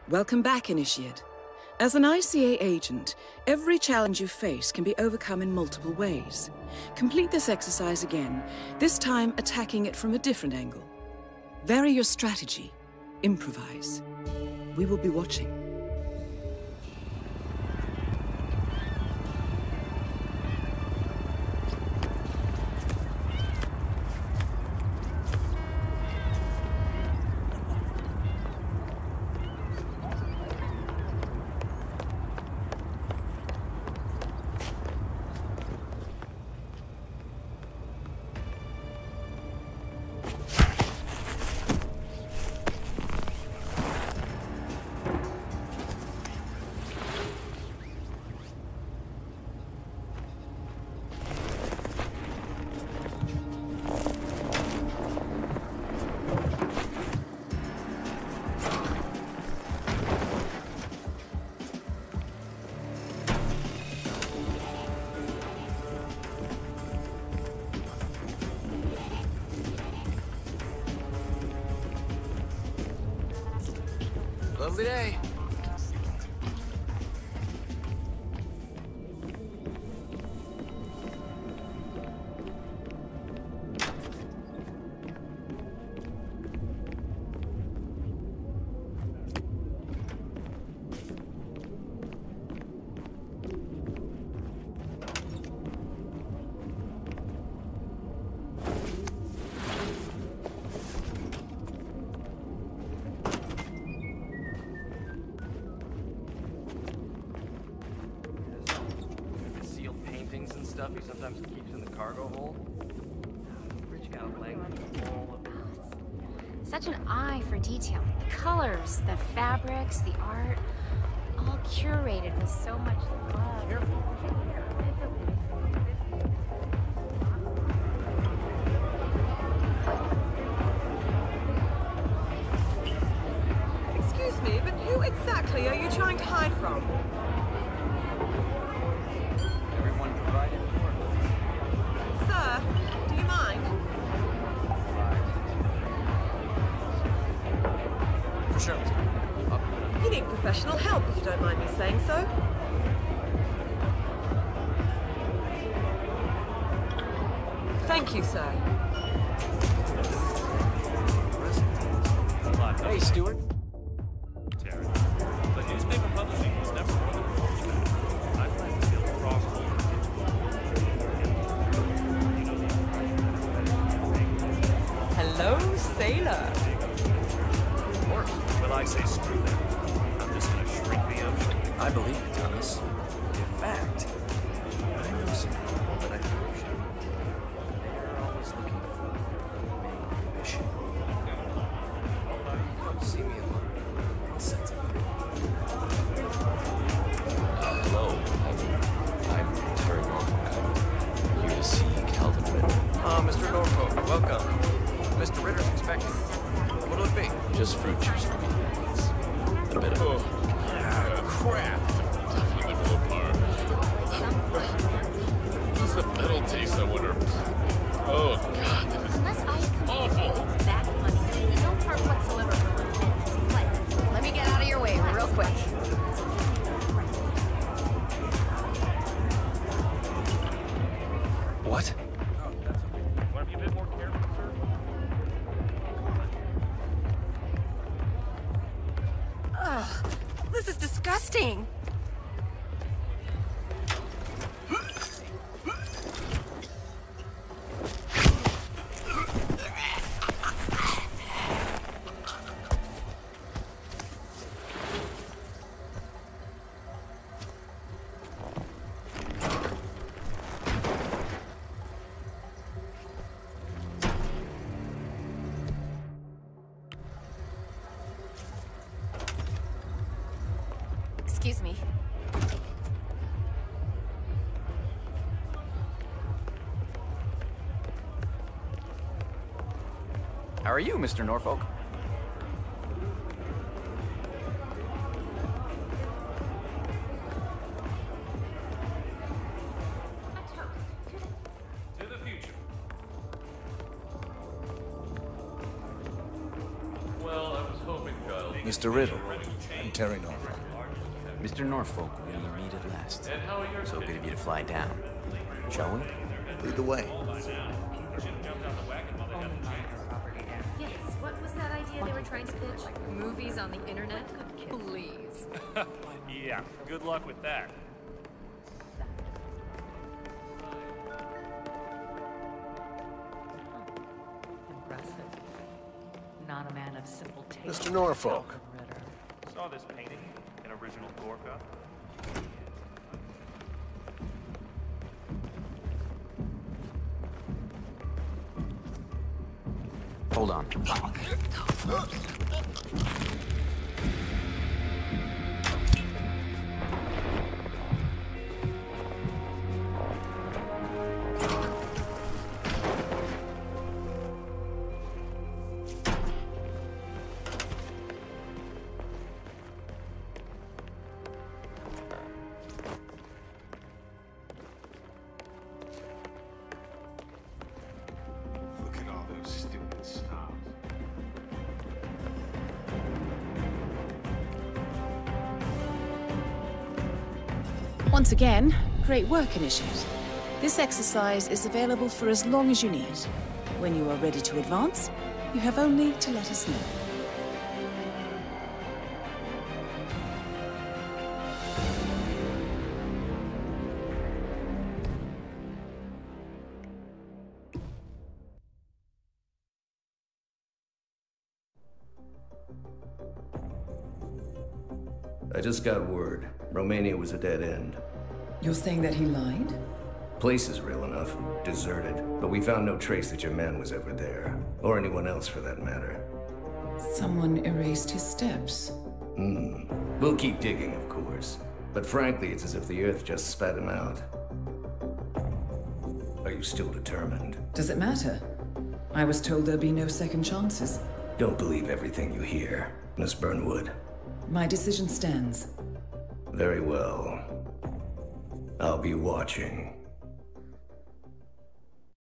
Welcome back, Initiate. As an ICA agent, every challenge you face can be overcome in multiple ways. Complete this exercise again, this time attacking it from a different angle. Vary your strategy. Improvise. We will be watching. Lovely day. Stuff he sometimes keeps in the cargo hold. Rich guy with language all of it. Such an eye for detail. The colors, the fabrics, the art, all curated with so much love. Careful. Excuse me, but who exactly are you trying to hide from? Everyone provided for. Sir, do you mind? For sure. You need professional help, if you don't mind me saying so. Thank you, sir. Hey, Stuart. Terry. But newspaper publishing was never one of the goals. I plan to build crossroads. Hello, sailor. Of course. Will I say screw them? I'm just gonna shrink the ocean. I believe you, Thomas. In fact, I know some people that I approach. They're always looking for main mission. Come see me alone. I'll set it. Hello. I'm Terry Norfolk. I'm here to see Calvin Ritter. Mr. Norfolk, welcome. Mr. Ritter's expecting. What'll it be? Just fruit juice for me, please. A bit of Crap. Definitely the low bar. What's the metal taste, I wonder? Oh, God. Unless I can Awful. that money, no part whatsoever for one play. Let me get out of your way real quick. What? Oh, that's okay. Want to be a bit more careful, sir? Ugh, this is disgusting. Excuse me. How are you, Mr. Norfolk? To the future. Well, I was hoping, Kyle. Mr. Riddle. I'm Terry Norfolk. Mr. Norfolk, we meet at last. So good of you to fly down. Shall we? Lead the way. Yes, what was that idea they were trying to pitch? Movies on the internet? Please. Yeah, good luck with that. Impressive. Not a man of simple taste. Mr. Norfolk. Saw this painting in original Gorka. Hold on. Look at all those stupid snobs. Once again, great work, Initiate. This exercise is available for as long as you need. When you are ready to advance, you have only to let us know. I just got word. Romania was a dead end. You're saying that he lied? Place is real enough. Deserted. But we found no trace that your man was ever there. Or anyone else for that matter. Someone erased his steps. We'll keep digging, of course. But frankly, it's as if the Earth just spat him out. Are you still determined? Does it matter? I was told there'd be no second chances. Don't believe everything you hear, Miss Burnwood. My decision stands. Very well. I'll be watching.